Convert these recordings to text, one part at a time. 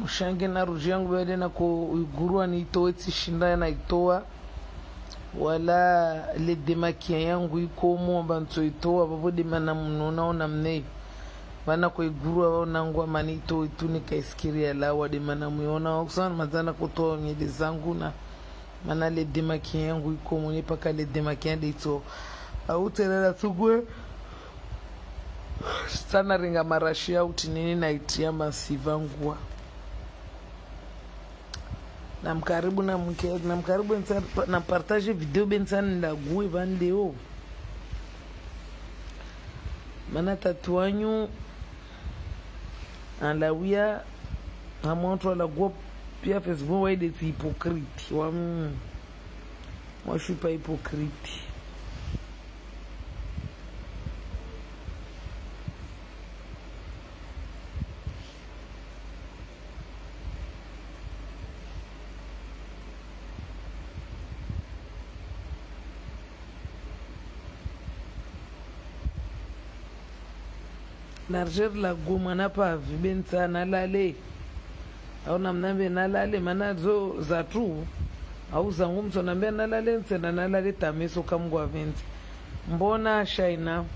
Mshange na ruji yangu bade na kuigurua ni itoe tishinda na itoa. Wala le demakia yangu iko mwamba nto itoa. Babo demana mnona ona mnei. Bana kuigurua wanangu wa mani itoe itunika iskiri ya lawa demana mwiona. Wakusana mazana kutoa nyede zangu na mana le demakia yangu iko mwenye paka le demakia yangu ito. Auterela tugwe. Sana ringa marashia utinini na itiama sivangua. Na mkaribu na partage video bensani la gue bandeo. Mana tatuanyu Anlaouiya hamonto la gue pia Facebook wa des hypocrites. Moi je suis pas hypocrite. L'argent la goma na pa vibensa na lale au namnambe na lale mana zo zatu au zangu mtu nambe na lale nsena na lale tameso kamgwa venti mbona shaina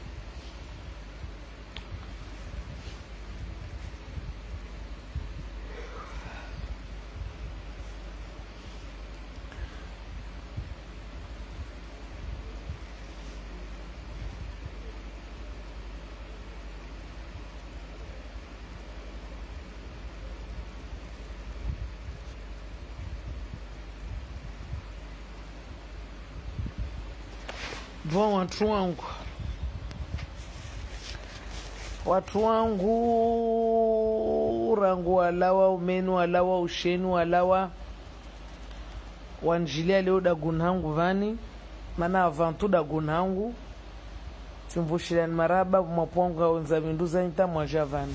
Bon, watu wangu rangu walawa umenu walawa ushenu walawa wanjilia leo dagunhangu vani mana avantu dagunhangu timvushilani maraba mwaponga onza minduza nita mwajavani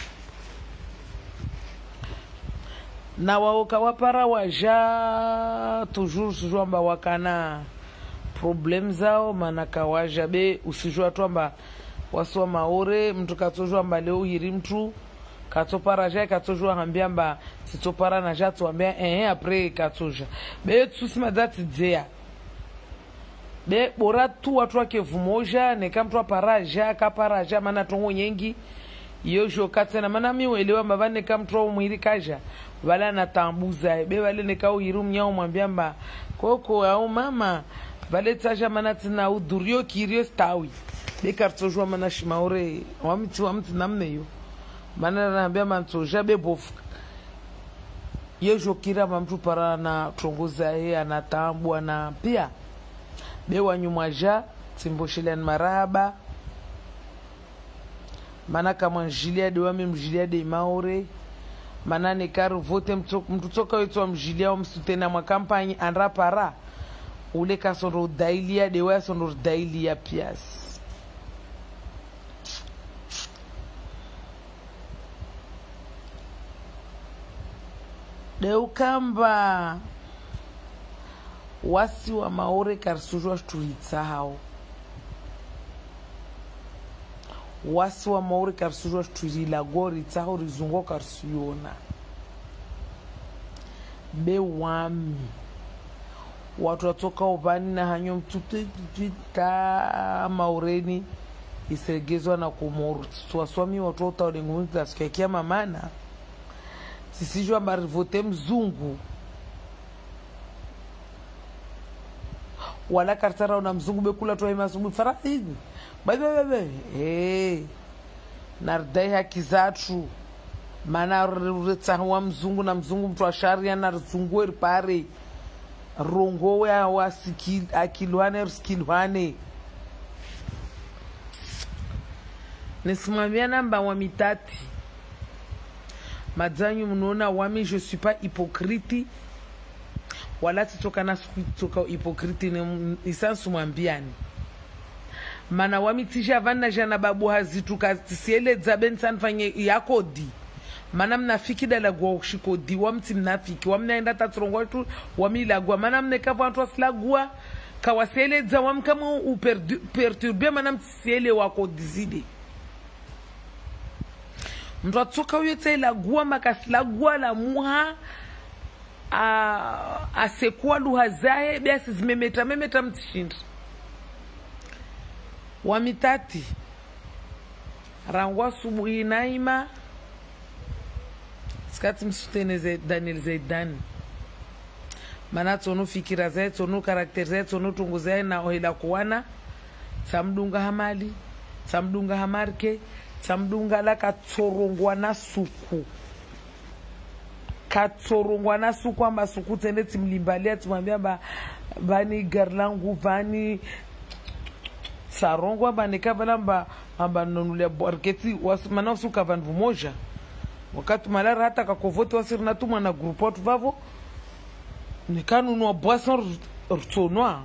na waoka wapara waja toujours amba wakana problem zao mana kawaja be usijua tu amba waswa maore mtu katojua amba leo yiri mtu katopara ja katojua hambia amba titopara na ja tuambia après katoja be tusima dati dzea be bora tu watu wake vumoja ne kamtu aparaja kaparaja mana tongo nyengi yojo katena mana mi uelewa mbava ne kamtu mwiri kaja wala na tambuza be wale ne kao yiru mnyao mwambia amba koko au mama vale tsaja mana tina udurio kirio stawi be kartojwa mana shimaore wamti namne yo mana naambia mantoja be bofu yejo kira mamtu para na trongo zae anatambu na pia be wanyumaja timboshilani maraba mana kama njilia de wame mjilia de maore mana ne karu vote mtu toka wetu mjilia wa msutena mwa kampani andra para ule kasoro dailia de wa sonor dailia pias de ukamba wasi wa maore karsujwa tsahawo wasi wa maore karsujwa la gori tsahawo rizungo karsuyona be wami watu watoka ubani na hanyo mtutita maureni isegezwa na kumoru tuwaswami watu wata ulengumu tasikia mamana sisijwa marivote mzungu wala kartara una mzungu bekula tuwa imasubu farahidi bebe nardai haki zatu mana retsawa mzungu na mzungu mtu wa sharia na rzungu eripare rongo ya wa skilwane nisimwambia namba wa mitati madzanyu mnona wami je suis pas hypocrite wala titoka na toka hypocrite ni isansu mwambiani mana wami tisha vana jana babu hazituka tisiele zaben sanfanye yakodi mana mnafiki dala gwa ushikodi wamti mnafiki wamnaenda tatrongo tu wamila gwa mana mneka vantu aslagwa kawasele za wamkama uperturbe mana mtisiele wako dizide mtu atoka huyo tsa ilagua makasilagua la muha asekuwa luha zahe biasi memeta mtishindi wa mitati rangwa subuhi naima skati msutene Daniel Zaidani mana tsono fikira zae tsono karakter zae tsono tungu zae na ohila kuwana tsamdunga hamali tsamdunga hamarke tsamdunga la katsorongwa na suku amba suku tende timlimbalia tumwambia bani garlangu bani sarongwa bani kabalamba amba nonulia borketi mana usuka vanvu moja wakati malara hata kakovote wasirina tumwa na grupo watu vavo nikanunua boisson rtsonwa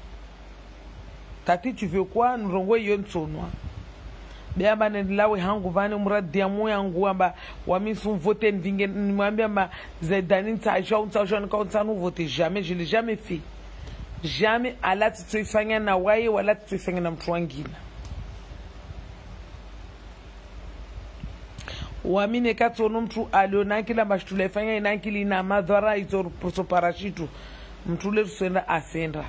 tati tu veux quoi nrongwe yon tsonwa biamba nendilawe hangu vane muradia moya yangu amba wamisu voter nvinge nimwambia amba Zaidani ntsajwa nikaonsanu voter jamais je l'ai jamais fait jamais ala tsoifanya na waye wala tsoifanya na mtu wangina wamine katsono mtu aliona kila mashtule fanya inankili na madhara izo parashitu mtu le rusenda asenda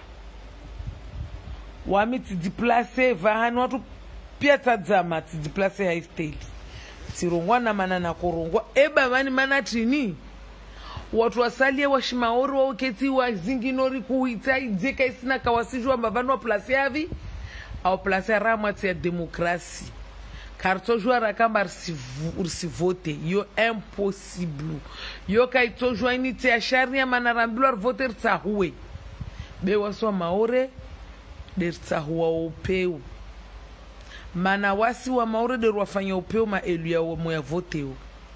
wami tidiplace vahani watu pia tadzama tidiplace high state tirongwa na manana korongwa eba vani mana trini watu wasalie washimaori wa uketi wa zinginori kuita idzeka isina kawasijwa mbavani wa place yavi au place ramwa ya demokrasi karto jouara kamba rsivote yo impossible yo kaito joini tia sharia manarambilo voter tsahawo be waswa maore der tsahawo upeu mana wasi wa maore der wafanya upeu ma elu ya moya voteo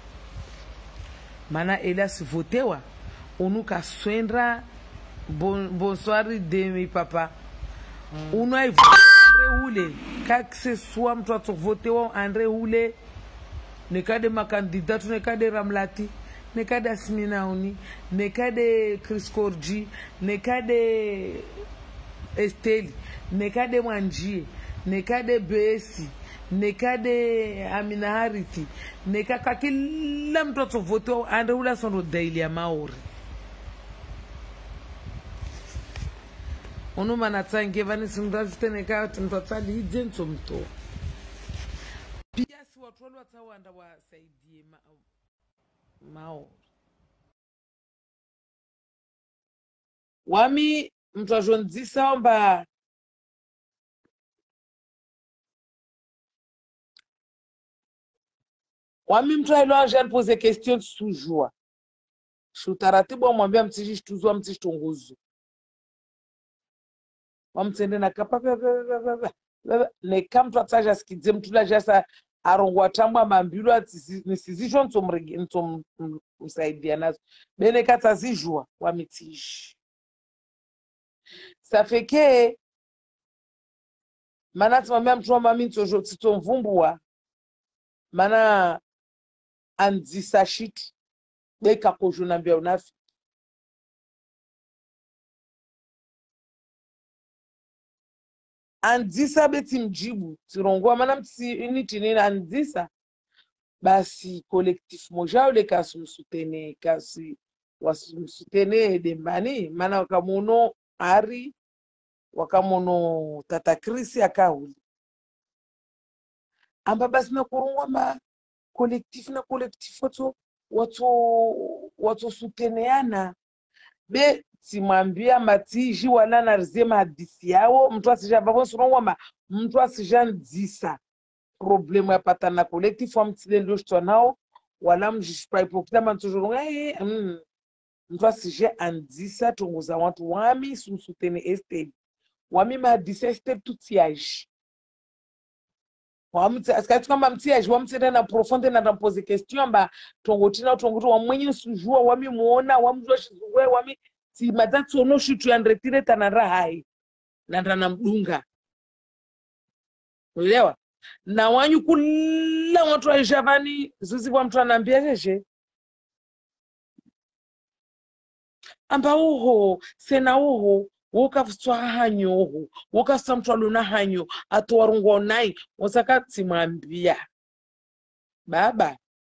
mana elias votewa unuka swendra bonsoir de mi papa uno ai hule kakse soit mtu atovotewa Andre hule nekade makandidatu nekade Ramlati nekade Asminauni nekade Chris Korji nekade Esteli nekade Mwanjie nekade Besi nekade Amina Hariti nekaka kila mtu atovotewa Andre hule sondo daily ya Maori ono manatsange vani simrazite nekati mtu atsali idzenso mto pia si watu wale watawanda wasaidie mao wami mtu ajonzisa omba wami mtu ailo ajani pose question sujua shutaratibu amwambia mtishi tuzwa mtishi tunguzu wamtsende na kapa ne kamtu atsaja skidze mtula jasa arongwa tambwa mambilo nisizishwa ntsomrigi msaidia nazo bene katsazijwa wamitishi safeke mana tsimambia mtu wa mami ntsojo tsitomvumbua mana andzisa shitu beka kojuna mbia unafi andisa beti mjibu tirongwa mana mtsi uniti nina andisa basi collectif moja ule kasumsutene kasi wasumsutene dembani mana wakamono ari wakamono tata Krisi akahuli amba basi na kurungwa ma collectif na collectif watu suteneana be timwambia matiji wala narizema hadisi yao mtu asija babo surongwa mtu asija ndzisa problemu ya patana collectif wa mtile ndio nao wala mjishpa hipokita mantojoronga mtu asija andisa tongoza watu wami sumsutene esteli wami mahadisi esteli tutiaji wamti askati kama mtiaji wamtenda na profonde na pose question ba tongotina tongoto wa mwenye sujua wami muona wamjua shizwe wami si matatu ono shitu ya ndretire tanara hai na ndana mdunga uelewa na wanyu kula watu wa Javani zuzi kwa mtu anambia jeje amba uho sena uho woka fswa hanyo uho woka samtu aluna hanyo atuwarungo nai wasaka timambia baba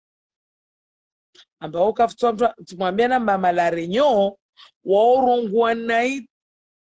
ambao kafutwa mtu tumwambia na mama la renyo waorongwa nai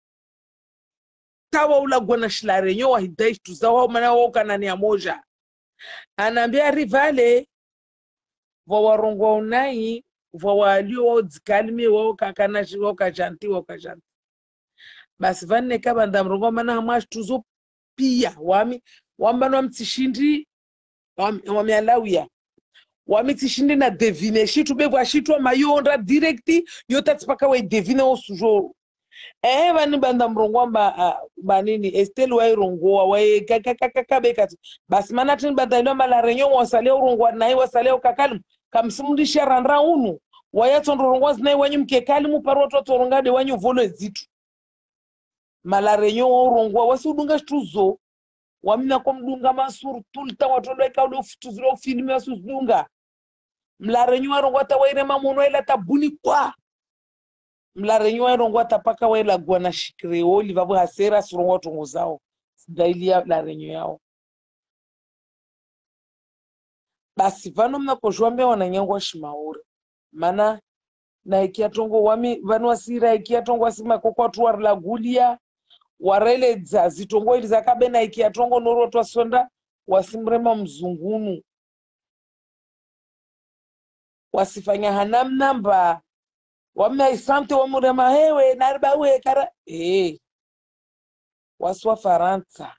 tawa ula gwana shila renyo wa hidai tuzawa mana wao kanani ya moja anaambia rivale wawarongwa unai walio wao dzikalimi wao kakanashi wao kajanti basi vanne kaba ndamrongo mana hamash tuzo pia wambano mtishindi wami Anlaouiya wami tishindi na devine shitu bebwa shitu mayonda directi yota tsipaka we devine osujo vani banda mrongo banini Estelle wa irongoa wa kakakaka basi mana tin banda ilo mala renyo wasale urongwa nai wasale kakalimu kamsimundisha randra unu wayatondorongwa zinai wanyu mkekalimu paro totorongade wanyu volo zitu mala renyo urongwa wasudunga shtuzo wamina kwa mdunga masuru tulta watodo eka ule ufutuzilo filmi wa sudunga mlarenyo warongwa tawaire mamono ila tabuni kwa mlarenyo warongwa tapaka waila guana shikreoli vabu hasera surongwa tongo zao daili ya larenyo yao basi vano mna kojwambe wananyangwa shimauri mana na ikia tongo wami vanu wasira ikia tongo wasima kokwa tuwa la gulia warele za zitongo ili zakabe na ikia tongo noro tuwa sonda wasimrema mzungunu wasifanya hanamnamba wame isante wamurema hewe narba we kara waswa Faransa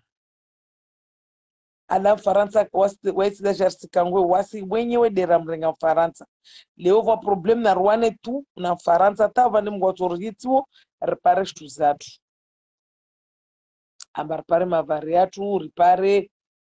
ala Faransa wasi da jarsi kangwe wasi wenyewe dera mrenga Faransa leo va problem na rwane tu na Faransa ta vani mgotorgitwo repare stuzatu ambar pare mavariatu ripare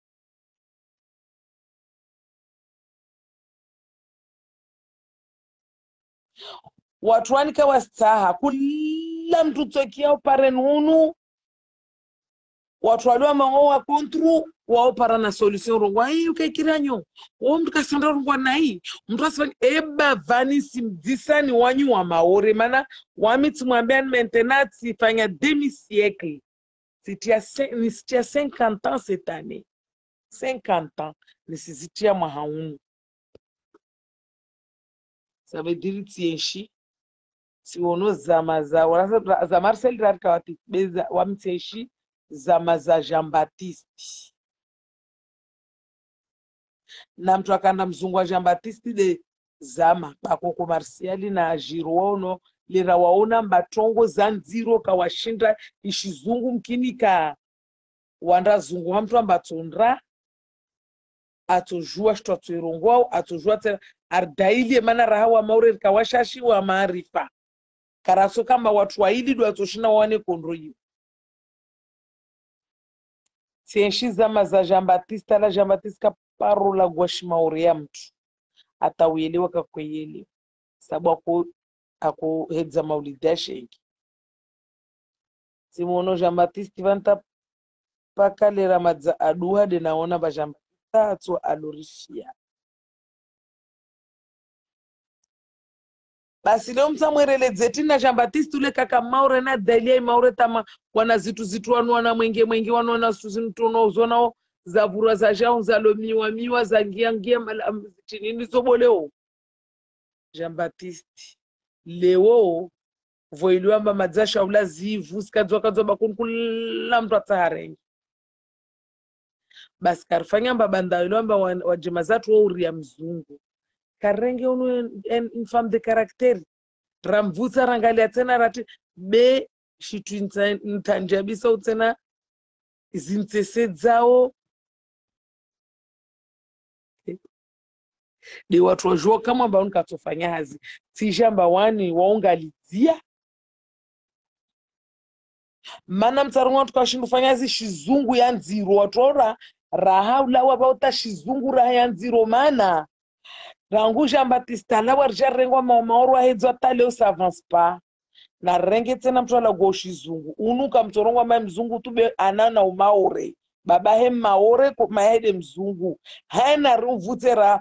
watu wanika wastaha kula mtu tsokia upare nunu watu walio maoa kontru wao para na solution rongwa ukakiranyo wao mtu kasanda rongwa nai mtu asifanye vani simdisani wanyu wa Mahorais mana wami tumwambia maintenant sifanya demi siècle sitia 50 ans cette année 50 ans nisizitia mahaunu ça veut dire tienshi si ono zama za wala za Marcel Radka watibeza wamtieshi zama za Jean Baptiste na mtu akanda mzungu wa Jean Baptiste de zama bakoko marsiali na jirono lera waona mbatongo zanziro kawashinda ishizungu mkinika wanda zungu hamtu ambatondra atojua shto irongwao atojua tena ardaili mana rahawa Mahorais kawashashi wa maarifa karaso kama watu waili do atoshina wane kondroyi tienshi zama za Jean Baptiste la Jean Baptiste kaparola gwashi Mahorais ya mtu atawelewa kakweyele sababu ako hedza maulidashengi simono Jean Baptiste vanta paka le ramadza aduha de naona ba Jean Baptiste atso alorifia basi leo msamwerele zetina Jean Baptiste ule kaka Mahorais na dalia Mahorais tama wana zitu wana mwenge wana suzintono uzona za vura za jao za miwa za ngia tinini zoboleo Jean Baptiste leo voiliwamba madzasha ula zivu sikadzwa bakunkula mtu atsaharengi basi karifanya mbabanda ilwamba wajema zatu wa uria mzungu karenge unu en femme de caractère ramvutsa rangalia tena rati be shitu ntanjabisa utena zintsese dzao de watu wajua kama ambao nikatofanya hazi tishamba wani waungalizia mana mtsarongo tukashindufanya hazi shizungu ya nziro watu ora raha ulawa bauta shizungu raha ya nziro mana rangu Jean Baptiste la warja rengwa Mahorais hedzo tale savance pas na renge tena mtu ala goshizungu unuka mtorongo ma mzungu tube anana Mahorais baba he Mahorais ko mahede mzungu hana ruvutera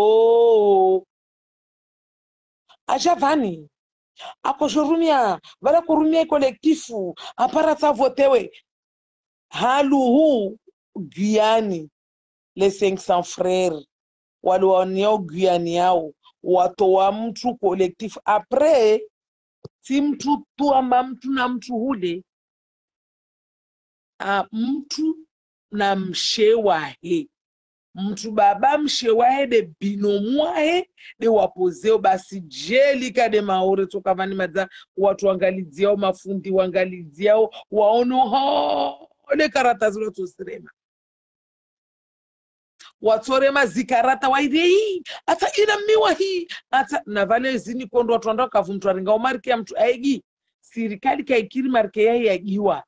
ajavani akoshurumia vala kurumia kolektifu apara votewe haluhu Guyani les 500 frères walionio Guyani yao watoa mtu collectif après si mtu tu ama mtu na mtu hule mtu na mshewahe mtu baba mshewahe de binomwahe de wapozeo basi jeli kade Mahorais toka vani madza watu wangaliziao mafundi wangaliziao waono le karata zilo tosrema watorema zikarata waide hii hata ina miwa hii hata na vale zini kondo watu anda kavu mtu aringa marke ya mtu aigi sirikali kaikiri marke ya yagiwa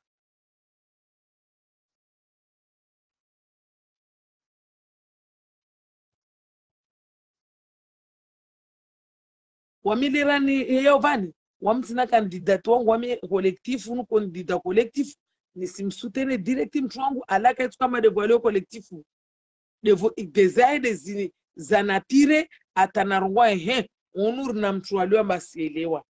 wamilirani yao vani wamtina kandidatu wangu wame collectif unu kandida collectif nisimsutene direct mtu wangu alaka yetu kama devoaleo collectif dezae de zini zanatire atanarungwa onur na mtu walio masielewa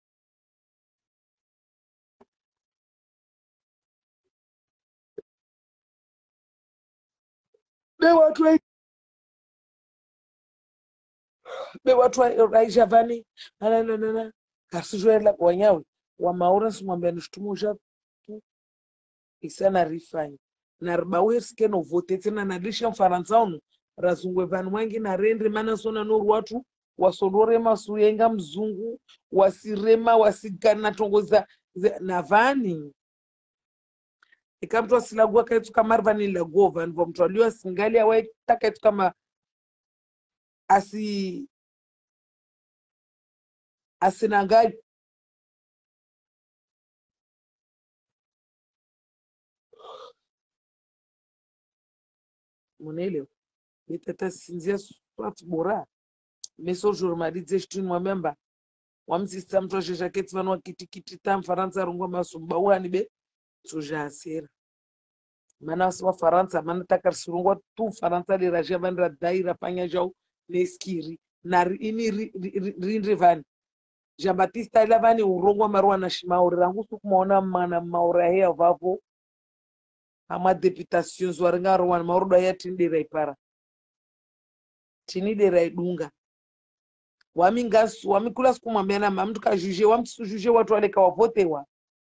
be watu raisha vani na karsijwela kwa nyawe wa Mahorais mwambia nishtumusha isana rifanye na rbawe skeno vote tena na lisha mfaransa onu razungwe vanu wengi na rendre mana sona noru watu wasondore masuyenga mzungu wasirema wasigana tongoza na vani ikamtu asilagua kaitu kama rvani lagova nvo mtu aliwa singali ya wae takaitu kama asinangai monele bitata sinzia swat bora meso journali zeshtun mwamemba wamsista mtu ashesha keti vanwa kiti tam faransa rungwa masumba wani be soja asera mana wa faransa mana takar surungwa tu faransa de raja vandra daira panya jau neskiri na ini rindri vani Jean Baptiste ila vani urongwa marwa na shimauri rangu sukumaona mana Mahorais ya vapo ama deputation zwaringa rwan marudo ya tindira ipara tinidera idunga wamingasu wamikula sikumwambia na mtu kajuje wamsujuje watu wale kawavotewa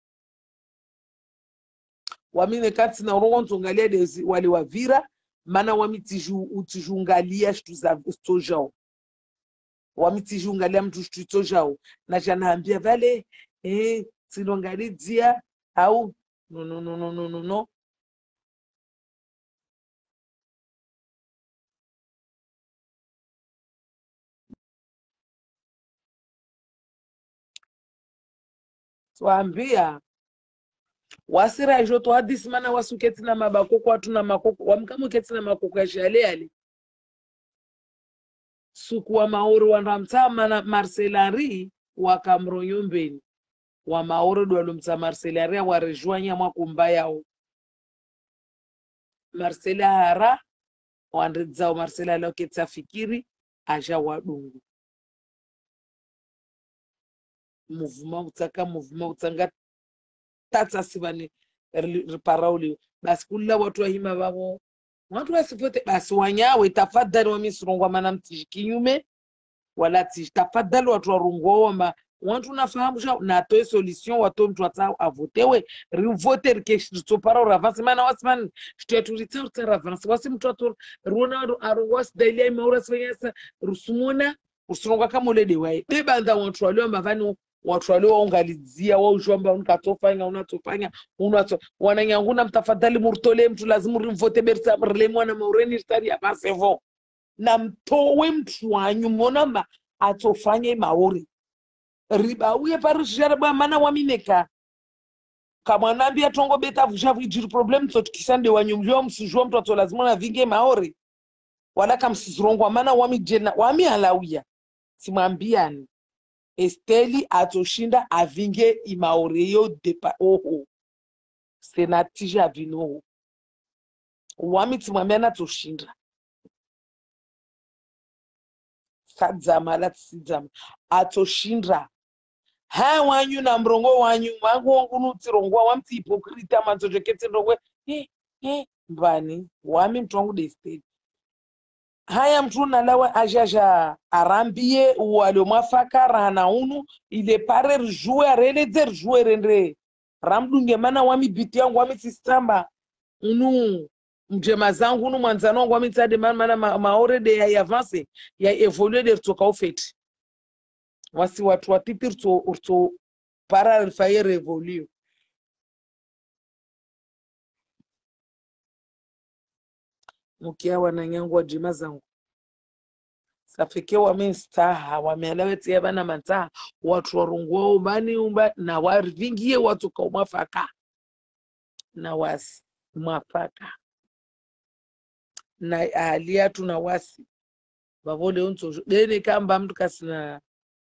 wamine kati na urongo ngalia de wale wavira mana utijungalia shtu za stojao wamitijungalia mtu shtu stojao na janaambia vale silongalizia au no swambia wasira joto hadisi mana wasuketi na mabakoko watu na makoko wamkamu keti na makoko ya shale ali suku wa Mahorais wanamtama na Marcelari wakamronyombeni wa Mahorais do alumta Marcelari wa rejoanya mwakumba yao Marcelara wandrizao Marcelala ketsa fikiri aja wadungu movement utanga tata sivani riparauli basi kula watu wa hima wao watu wasifote basi wanyawe tafadhali wa misrongwa mana mtikinyume wala tafadhali watu warungwa wamba watu nafahamu sha na toe solution watu mtu atao avotewe rivote rikeshito para ravance mana wasman shtetulita utavance wasi mtu atu rona arwas daily Mahorais fanyasa rusumona usronga kama ule dewaye bebanda watu walio mbavani watu walio waungalizia wao jomba unkatofanya unatofanya wananyanguna mtafadhali murtole mtu lazima rimvote berta mrlemwa na Mahorais tari ya basevo na mtowe mtu wanyu monamba atofanye Mahorais riba uye parishara mana wamineka kama nambia trongo beta vushavu ijiri problem totukisande wanyumjua msujua mtu ato lazima na vinge Mahorais wala kamsizrongo mana wamijena wami Anlaouiya simambiani esteli atoshinda avinge Mahorais yo debaa senatija vino wami timwambiana toshinda sadzama la tsidama atoshinda wanyu na mrongo wanyu wangu nutirongwa wamti hipokrita manzojo kete ndongwe mbani wami mtu wangu de esteli haya mtu nalawa ajaja arambie wale mwafaka rana unu ile pare jouer releder jouer rendre ramdunge mana wami biti yangu wami sistamba unu mjema zangu unu mwanzano wangu wami tade mana maore de ya avance ya evolue de toka ofeti wasi watu watiti urto para faire evolue mukia wananyangu wa jima zangu safike wamestaha wameeleweti ya bana mantaha watu warungwa umani umba na warvingie watu kwa umafaka na wasi umafaka na alia tuna wasi bavole unso deni kamba mtu kasina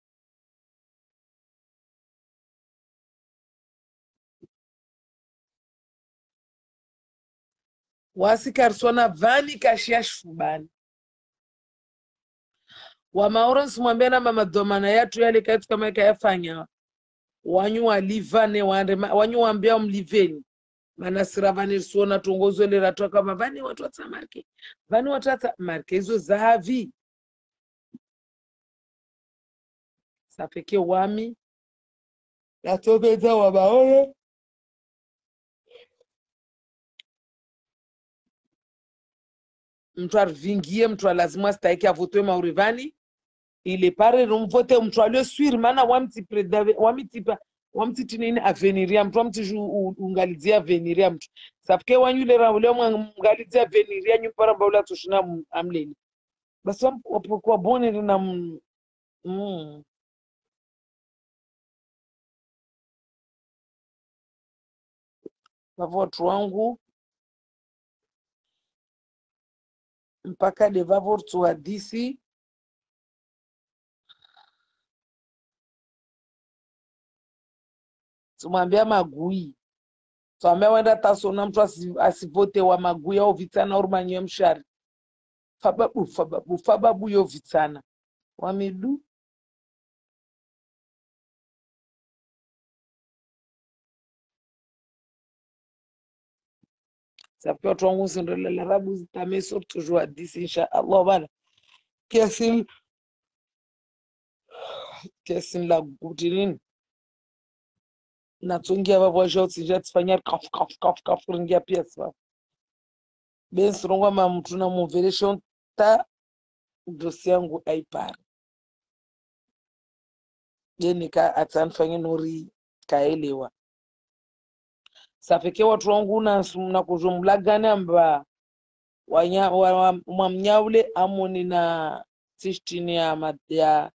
wasi karsona vani kashia shubani wamahorais mwambia na mama domana yatu yale kaitu kama yakafanya wanyu walivane wanyu wambia mliveni mana siravani suona tongozo le ratu kama vani watu watsamarke vani watu watsamarke hizo zahavi safeke wami yatobeza wamahorais mtu arvingie mtu lazima staiki avotwe maurivani ile pare rumvote mtu alio suir mana wamti nini aveniria mtu wamti ungalizia aveniria mtu sapke wanyule raule mungalizia aveniria nyupara mbaula tushina amleni basi wapokuwa bone na wavo watu wangu mpaka devavo tuadisi tumwambia magui tuambia wenda tasona mtu asivote wa magui au vitana urumanywe mshari fababu yo vitana wamidu sapia watu wangu sindolela rabu zitameso toujours hadisi insha Allah bana kiasin la gutinin natungia babo jao tija tfanyar kaf ringia pia sawa ben sirongwa ma mtu na movelation ta dosi yangu aipara jeni ka atanfanya nori kaelewa safeke watu wangu na kujumlagana amba mwamnyaule amoni na tishtini ya madya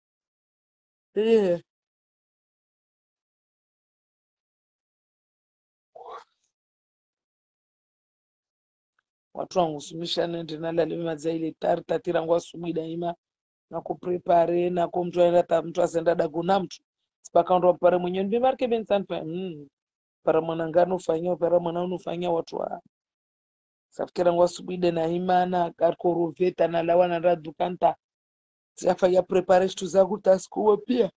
watu wangu sumisha nende nalalima zaile tatira ngwa sumi daima na kuprepare na kumtu aenda mtu asenda daguna mtu sipaka ndo pare mwenye ndi marke bensan pa para mwanangano fanya para mwananu fanya watu wa safikira ngwa subide na imana karkoroveta na lawana radukanta safanya preparation zangu taskuwa pia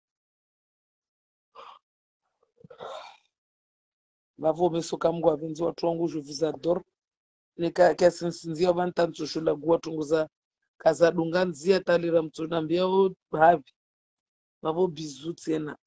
bavo mesoka mngu avenzi watu wangu je vous adore nika kasinsinzia bantantu shula gwa tunguza kaza dunganzia talira mtu nambia havi bavo bizu tena